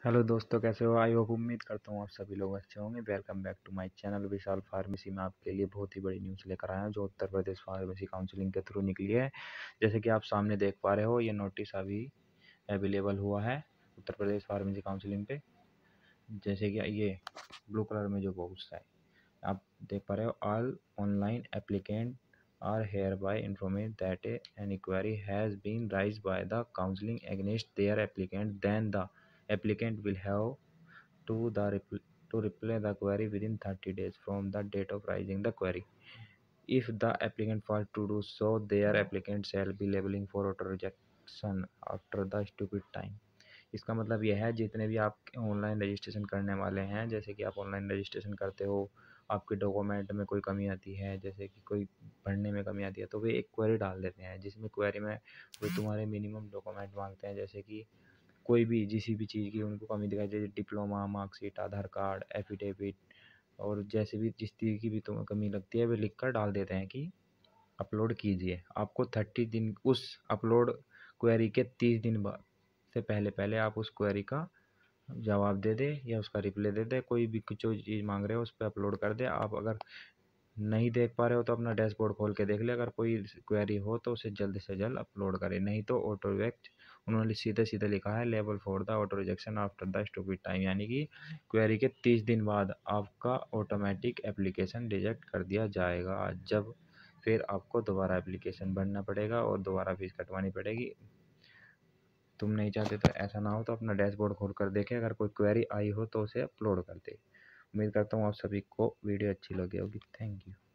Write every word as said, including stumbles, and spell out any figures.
Hello दोस्तों, कैसे हो? आई होप उम्मीद करता हूँ आप सभी लोग अच्छे होंगे। Welcome back to my channel Vishal pharmacy में आपके लिए बहुत ही बड़ी न्यूज़ लेकर आया हूँ जो उत्तर प्रदेश फार्मेसी काउंसिलिंग के थ्रू निकली है। जैसे कि आप सामने देख पा रहे हो, ये नोटिस अभी अवेलेबल हुआ है उत्तर प्रदेश फार्मेसी काउंसिलिंग पे। जैसे कि ये ब्लू कलर में जो बॉक्स है आप देख पा रहे हो, all online applicant are hereby informed that an inquiry has been raised by the counseling against their applicant. Then the applicant will have to the repl- to reply the query within thirty days from the date of raising the query. If the applicant fails to do so, their applicant shall be labeling for auto rejection after the stupid time. इसका मतलब यह है, जितने भी आप online registration करने वाले हैं, जैसे कि आप ऑनलाइन रजिस्ट्रेशन करते हो, आपके डॉक्यूमेंट में कोई कमी आती है, जैसे कि कोई भरने में कमी आती है, तो वे एक क्वेरी डाल देते हैं जिसमें क्वेरी में वो तुम्हारे मिनिमम डॉक्यूमेंट मांगते हैं। जैसे कि कोई भी किसी भी चीज़ की उनको कमी दिखाई, जैसे diploma, marksheet, Aadhaar card, affidavit, और जैसे भी जिस चीज़ की भी तुम्हें कमी लगती है वे लिख कर डाल देते हैं कि अपलोड कीजिए। आपको थर्टी दिन उस अपलोड क्वेरी के तीस दिन बाद से पहले पहले आप उस क्वेरी का जवाब दे दे या उसका रिप्लाई दे दे। कोई भी जो चीज़ मांग रहे हो उस पर अपलोड कर दे। आप अगर नहीं देख पा रहे हो तो अपना डैशबोर्ड खोल के देख ले। अगर कोई क्वेरी हो तो उसे जल्द से जल्द अपलोड करें, नहीं तो ऑटो रिजेक्ट। उन्होंने सीधे सीधे लिखा है, level four the auto rejection after the stupid time, यानी कि क्वेरी के तीस दिन बाद आपका ऑटोमेटिक एप्लीकेशन रिजेक्ट कर दिया जाएगा। जब फिर आपको दोबारा एप्लीकेशन भरना पड़ेगा और दोबारा फीस कटवानी पड़ेगी। तुम नहीं चाहते तो ऐसा ना हो, तो अपना डैशबोर्ड खोल कर देखें। अगर कोई क्वेरी आई हो तो उसे अपलोड कर दे। उम्मीद करता हूँ आप सभी को वीडियो अच्छी लगी होगी। Thank you.